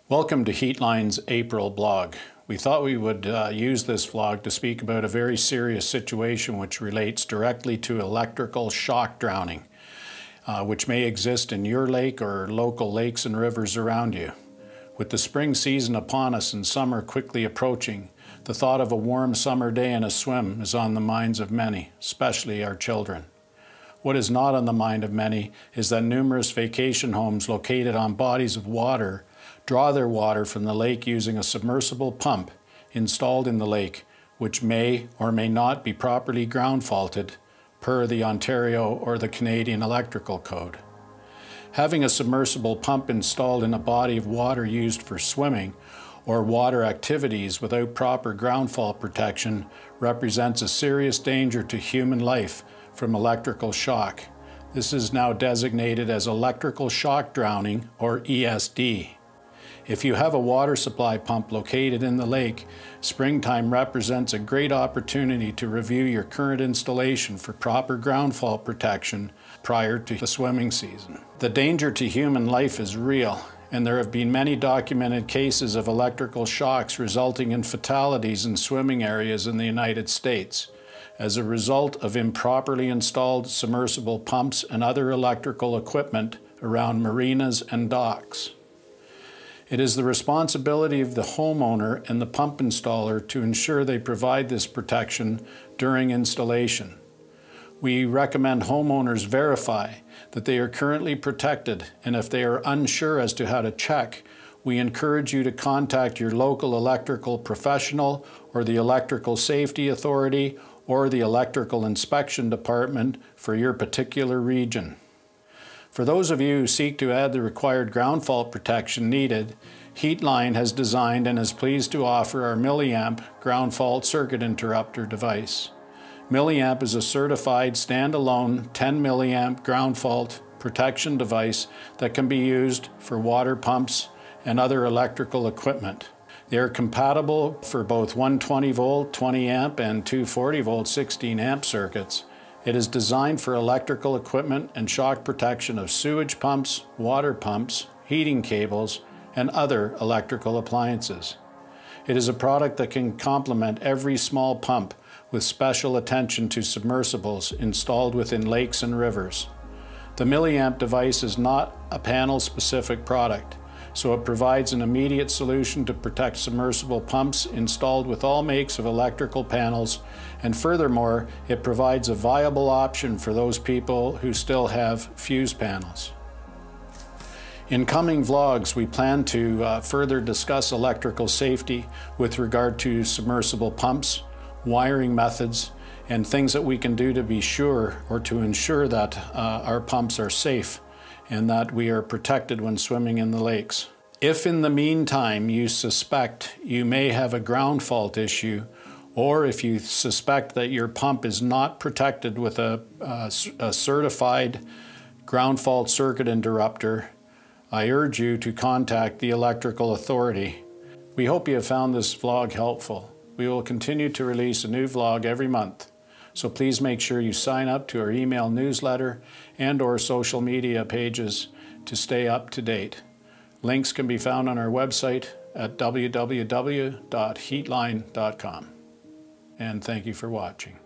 Welcome to Heatline's April blog. We thought we would use this vlog to speak about a very serious situation which relates directly to electrical shock drowning, which may exist in your lake or local lakes and rivers around you. With the spring season upon us and summer quickly approaching, the thought of a warm summer day and a swim is on the minds of many, especially our children. What is not on the mind of many is that numerous vacation homes located on bodies of water draw their water from the lake using a submersible pump installed in the lake, which may or may not be properly ground faulted per the Ontario or the Canadian Electrical Code. Having a submersible pump installed in a body of water used for swimming or water activities without proper ground fault protection represents a serious danger to human life from electrical shock. This is now designated as electrical shock drowning, or ESD. If you have a water supply pump located in the lake, springtime represents a great opportunity to review your current installation for proper ground fault protection prior to the swimming season. The danger to human life is real, and there have been many documented cases of electrical shocks resulting in fatalities in swimming areas in the United States as a result of improperly installed submersible pumps and other electrical equipment around marinas and docks. It is the responsibility of the homeowner and the pump installer to ensure they provide this protection during installation. We recommend homeowners verify that they are currently protected, and if they are unsure as to how to check, we encourage you to contact your local electrical professional or the Electrical Safety Authority or the Electrical Inspection Department for your particular region. For those of you who seek to add the required ground fault protection needed, Heatline has designed and is pleased to offer our MilliAmp ground fault circuit interrupter device. MilliAmp is a certified standalone 10 milliamp ground fault protection device that can be used for water pumps and other electrical equipment. They are compatible for both 120 volt 20 amp and 240 volt 16 amp circuits. It is designed for electrical equipment and shock protection of sewage pumps, water pumps, heating cables, and other electrical appliances. It is a product that can complement every small pump with special attention to submersibles installed within lakes and rivers. The MilliAmp device is not a panel-specific product, so it provides an immediate solution to protect submersible pumps installed with all makes of electrical panels, and furthermore, it provides a viable option for those people who still have fuse panels. In coming vlogs, we plan to further discuss electrical safety with regard to submersible pumps, wiring methods, and things that we can do to be sure or to ensure that our pumps are safe and that we are protected when swimming in the lakes. If in the meantime you suspect you may have a ground fault issue, or if you suspect that your pump is not protected with a certified ground fault circuit interrupter, I urge you to contact the Electrical Authority. We hope you have found this vlog helpful. We will continue to release a new vlog every month, so please make sure you sign up to our email newsletter and/or social media pages to stay up to date. Links can be found on our website at www.heatline.com. And thank you for watching.